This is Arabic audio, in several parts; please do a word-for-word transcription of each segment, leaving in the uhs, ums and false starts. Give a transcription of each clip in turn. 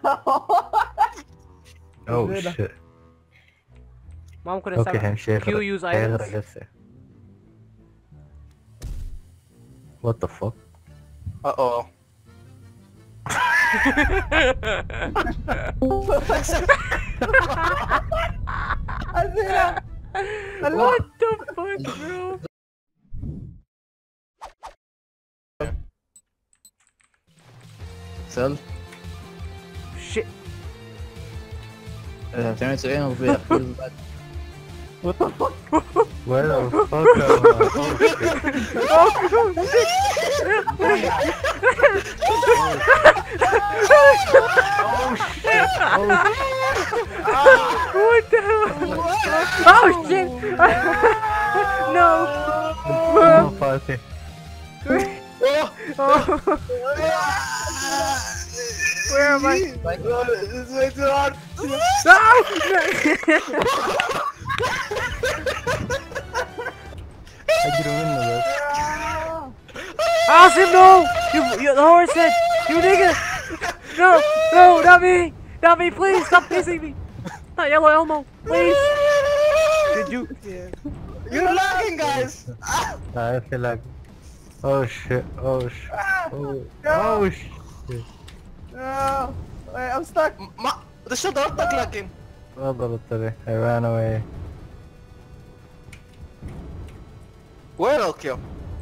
اوه شيت. ما ممكن اوكي استعمل حنشيل كيو يوز ايتمز. هسه. وات ذا فك. اه What the fuck bro. سل Shit. بتعمل سؤالين وبيع What the fuck am I? Oh shit. What the hell? Oh shit. No. Oh, Fatih. Oh. Where am I? My god, this is way too hard. No! اجري منه بس. Awesome, no! You, you, the horse said, you nigga! No, no, not me! Not me, please, stop kissing me! Not Yellow Elmo, please! Did you? Yeah. You're lagging, guys. I feel like. Oh shit! Oh shit! Oh, oh shit! No, wait, I'm stuck. Ma, the shot ضربتك لكن. ما ضربت لي. I ran away. Where Elmo?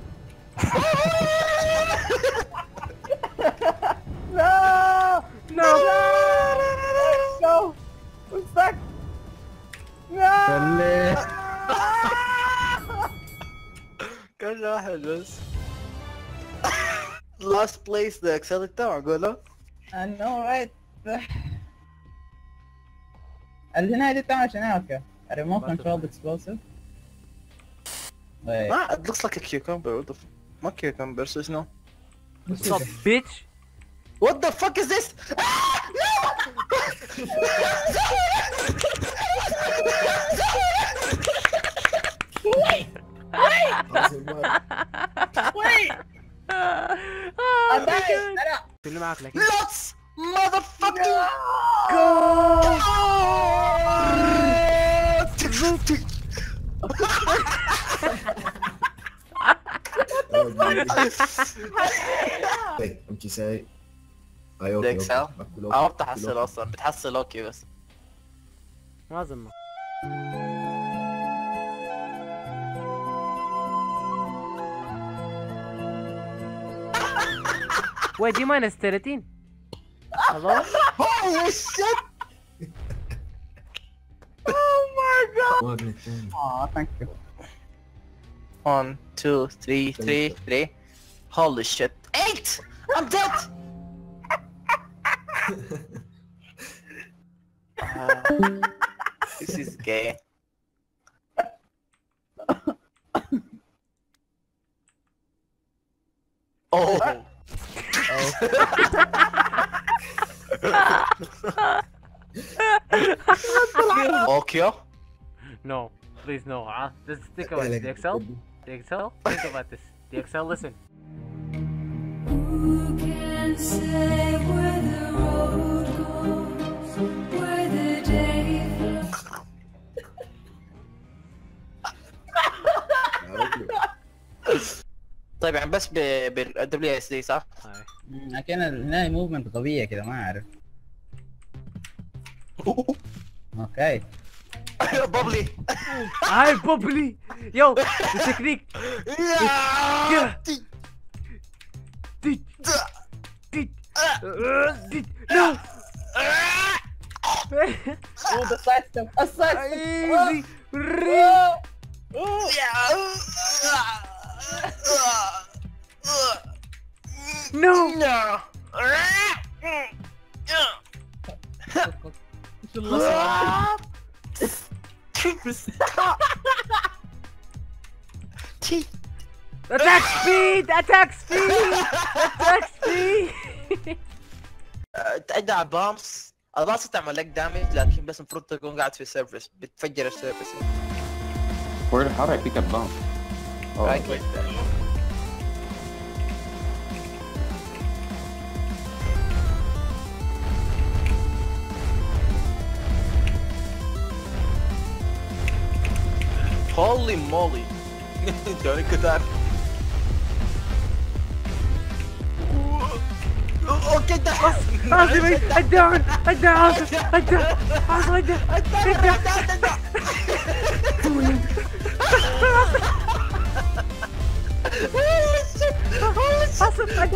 No! No! No! I'm stuck. No! خليه. كان واحد بس. Last place the Excel تاعه قوله. I know right. الجناية دي بتعمل عشان ايه اوكي؟ Remote controlled explosive. Wait. Ah, it looks like a cucumber. What the f? Not cucumber, so it's no. What's up, bitch? What the fuck is this? Ah! No! Wait! Wait! Oh, I'm back! God. أنا شنو معك لكن؟ Let's motherfucking Go! Wait, I'm just saying. I The Excel? اه بتحصل اصلا بتحصل اوكي بس. لازم. Wait, دي minus thirteen. Hello? Holy shit! Oh my god! Aw, thank you. One, two, three, three, three. Holy shit! Eight! I'm dead! uh, this is gay. Oh! Okay. No, please no. Uh, just think about it. The Excel? The Excel? Think about this. The Excel, listen. Who can say where the road goes, where the day flows? طيب يعني بس بالدبليو اس دي صح؟ لكن هنا موفمنت قوية كده ما اعرف. اوكي. بابلي. هاي بوبلي. Yo, the technique. Yeah. Did. Did. Did. No. Oh, the side step. A side step. Easy. No. No. Attack speed! Attack speed! Attack speed! تعدى على البامس، البامس تعمل لك دامج لكن بس المفروض تكون قاعد في السيرفس، بتفجر السيرفس. Where how do I pick up bomb? Oh, Right okay. click there. Holy moly. Johnny kadar. Okay, tamam. Azmi Bey, I'm down, I'm down, I'm down, Azmi Bey, I'm down. Azmi, I'm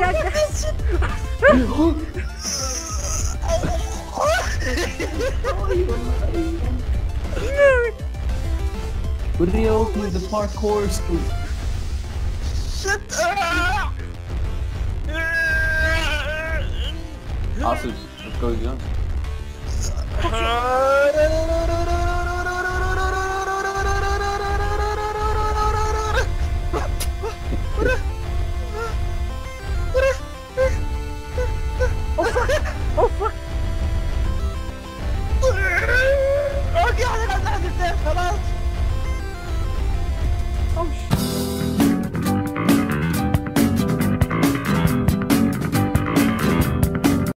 Reopen the parkour school. Shut up! Awesome. What's going on? Oh fuck! Oh fuck!